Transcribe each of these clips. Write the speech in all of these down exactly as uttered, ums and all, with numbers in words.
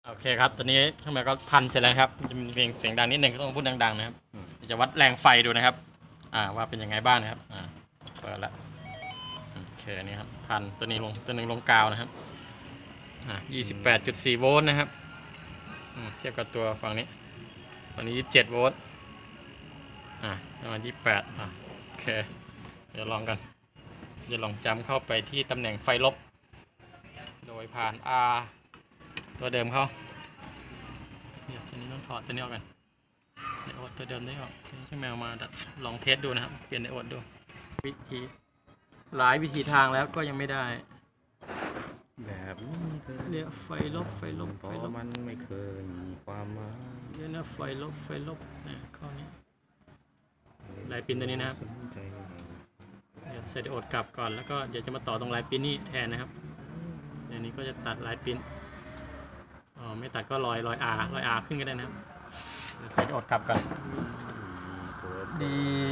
โอเคครับตอนนี้ข้างในก็พันเสร็จแล้วครับจะมีเพลงเสียงดังนิดนึงก็ต้องพูดดังๆนะครับจะวัดแรงไฟดูนะครับอ่าว่าเป็นยังไงบ้างนะครับอ่าเปิดละโอเคนี่ครับพันตัวนี้ลงตัวหนึ่งลงกาวนะครับอ่ายี่สิบแปดจุดสี่โวลต์นะครับเทียบกับตัวฝั่งนี้ฝั่งนี้ยี่สิบเจ็ดโวลต์อ่าประมาณยี่สิบแปดอ่าโอเคเดี๋ยวลองกันจะลองจำเข้าไปที่ตำแหน่งไฟลบโดยผ่าน R ตัวเดิมเขาเดี๋ยวตัวนี้ต้องถอดตัวนี้ออกกันไดโอดตัวเดิมได้ออกใช้แมวมาลองเทสดูนะครับเปลี่ยนไดโอดดูวิธีหลายวิธีทางแล้วก็ยังไม่ได้แบบนี้เดี๋ยวไฟลบไฟลบไฟลบมันไม่เคยมีความหมายเดี๋ยวนะไฟลบไฟลบเนี่ยข้อนี้ลายปินตัวนี้นะครับเดี๋ยวใส่ไดโอดกลับก่อนแล้วก็เดี๋ยวจะมาต่อตรงลายปินนี่แทนนะครับเดี๋ยวนี้ก็จะตัดลายปินอ๋อไม่ตัดก็ลอยลอยอาลอยอาขึ้นก็ได้นะครับใส่ไดโอดกลับก่อนดี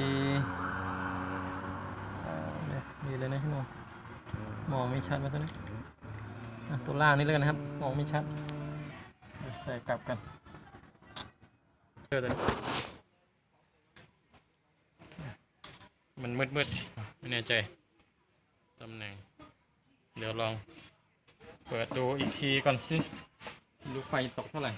ดีเลยนะพี่น้องมองไม่ชัดมาตัวนี้ตัวล่างนี่เลยนะครับมองไม่ชัดใส่กลับกันเจอตัวนี้มันมืดมืดไม่แน่ใจตำแหน่งเดี๋ยวลองเปิดดูอีกทีก่อนสิดูไฟตกเท่าไหร่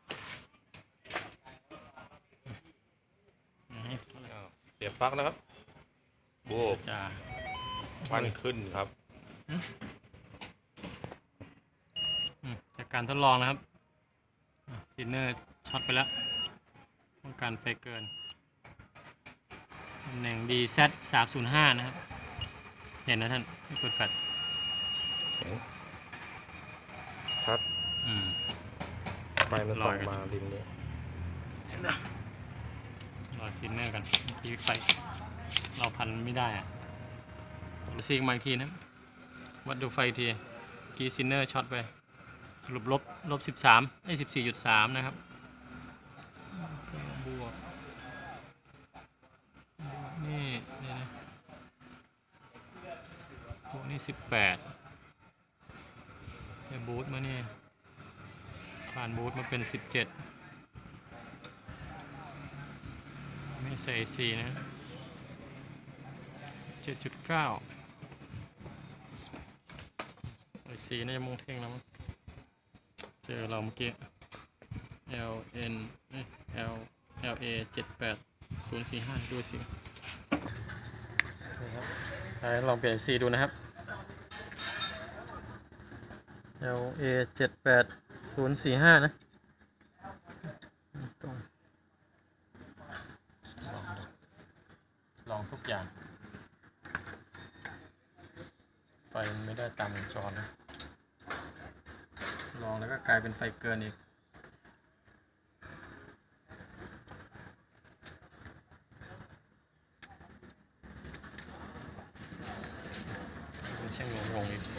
เสียบปลั๊กแล้วครับโบกจ้าควันขึ้นครับจากการทดลองนะครับซินเนอร์ช็อตไปแล้วต้องการไฟเกินตำแหน่ง ดี แซด สามศูนย์ห้านะครับเห็นนะท่านไม่เปิดแฟลชชัดไฟมันส่องมาริมนี้รอยซินเนอร์กันทีไฟเราพันไม่ได้อะซีกมาอีกทีนะวัดดูไฟทีกีซินเนอร์ช็อตไปสรุปลบลบสิบสามไอ้สิบสี่จุดสามนะครับบวกนี่นี่นะบวกนี่สิบแปดแต่บูทมานี่ผ่านบูทมาเป็นสิบเจ็ดไม่ใส่สี่นะสิบเจ็ดจุดเก้าไอซีน่าจะมงเท่งแล้วมั้งเจอเราเมื่อกี้ L N L L A เจ็ดแปดศูนย์สี่ห้าดูสิใช่ลองเปลี่ยนสีดูนะครับ L A เจ็ดแปดศูนย์สี่ห้านะลองทุกอย่างไฟไม่ได้ตามวงจรนะลองแล้วก็กลายเป็นไฟเกินอีกเช่างงงอีก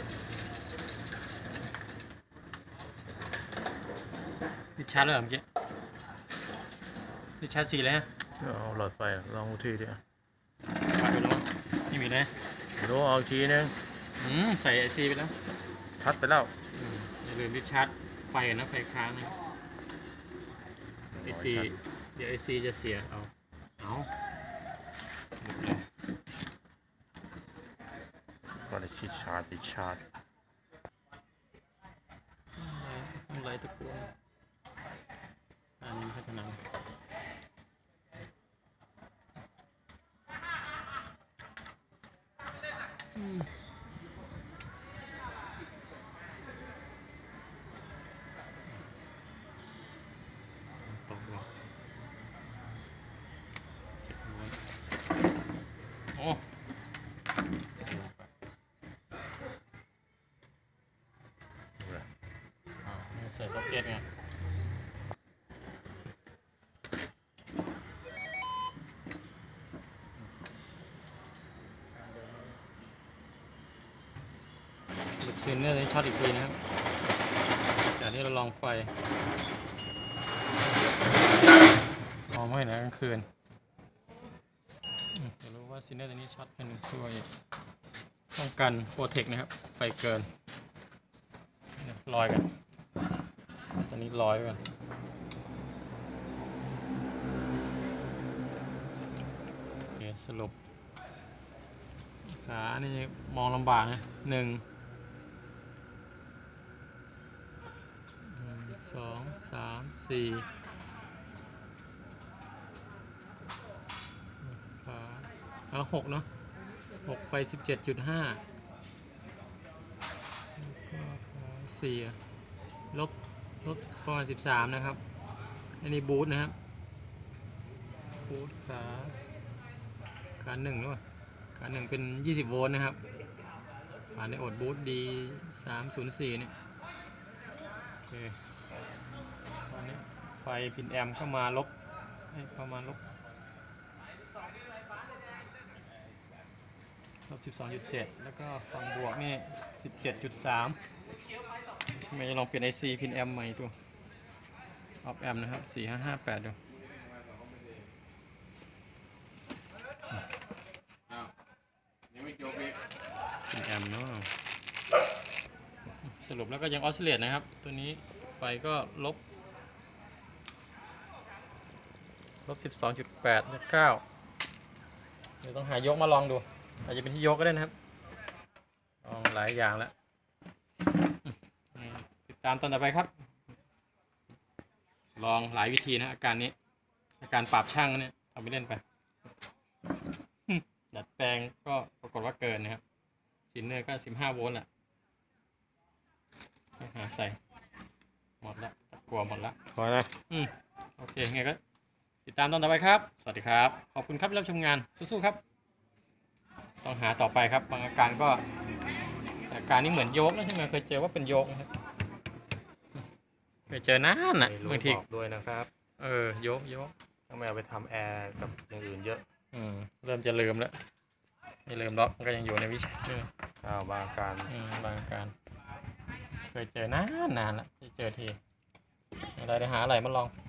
ดิชาร์จเลยเมื่อกี้ดิชาร์จสีเลยฮะเอาหลอดไฟลองทีเดียววัดดูแล้วนี่มีเลยดูเอาทีนึงอืมใส่ไอซีไปแล้วชัดไปแล้วอย่าลืมดิชาร์จไฟนะไฟค้างนะไอซีเดี๋ยวไอซีจะเสียเอาเอาก็ได้ชิดชาร์จติดชาร์จต้องไล่ตะกั่วอันนี้พัฒนาตกลงเจ็ดโวลต์โอ้ใส่ซ็อกเก็ตไงลูกซินเนอร์นี้ช็อตอีกทีนะครับจากที่เราลองไฟมองไม่เห็นนะกลางคืนจะรู้ว่าซินเนอร์ตัวนี้ช็อตเป็นช่วยป้องกันโปรเทคนะครับไฟเกินลอยกันอันนี้ร้อยก่อนโอเคสรุปขานี่มองลำบากนะหนึ่งสองสามสี่ขาแล้วหกเนาะหกไฟสิบเจ็ดจุดห้าสี่ลบลบประมาณสิบสามนะครับอันนี้บูทนะครับบูทขาขาหนึ่งด้วยขาหนึ่งเป็นยี่สิบโวลต์นะครับผ่านในอดบูทดีสามศูนย์สี่เนี่ยโอเคตอนนี้ไฟพินแอมเข้ามาลบให้เข้ามาลบลบสิบสองจุดเจ็ดแล้วก็ฝั่งบวกนี่สิบเจ็ดจุดสามไม่ลองเปลี่ยน ไอ ซี พินแอมใหม่ดูออฟแอมนะครับสี่ห้าห้าแปดดูพินแอมเนาะสรุปแล้วก็ยังออสซิเลตนะครับตัวนี้ไฟก็ลบลบสิบสองจุดแปดลบเก้าเดี๋ยวต้องหายกมาลองดูอาจจะเป็นที่ยกก็ได้นะครับลองหลายอย่างแล้วติดตามตอนต่อไปครับลองหลายวิธีนะอาการนี้อาการปรับช่างเนี่ยทำไปเล่นไปดัดแปลงก็ปรากฏว่าเกินนะครับซินเนอร์ก็สิบห้าโวลต์แหละหาใส่หมดละกลัวหมดละพอนะอืมโอเคไงก็ติดตามตอนต่อไปครับสวัสดีครับขอบคุณครับที่รับชมงานสู้ๆครับต้องหาต่อไปครับบางอาการก็อาการนี้เหมือนโยกนะใช่ไหมเคยเจอว่าเป็นโยกนะครับเคยเจอนานน่ะบางทีบอกด้วยนะครับเออโยกโยกต้องไม่เอาไปทำแอร์กับอย่างอื่นเยอะอืมเริ่มจะลืมแล้วไม่ลืมหรอกมันก็ยังอยู่ในวิชาเอออ้าวบางการอืมบางอาการเคยเจอนานนานละที่เจอทีอะไรได้หาอะไรมาลอง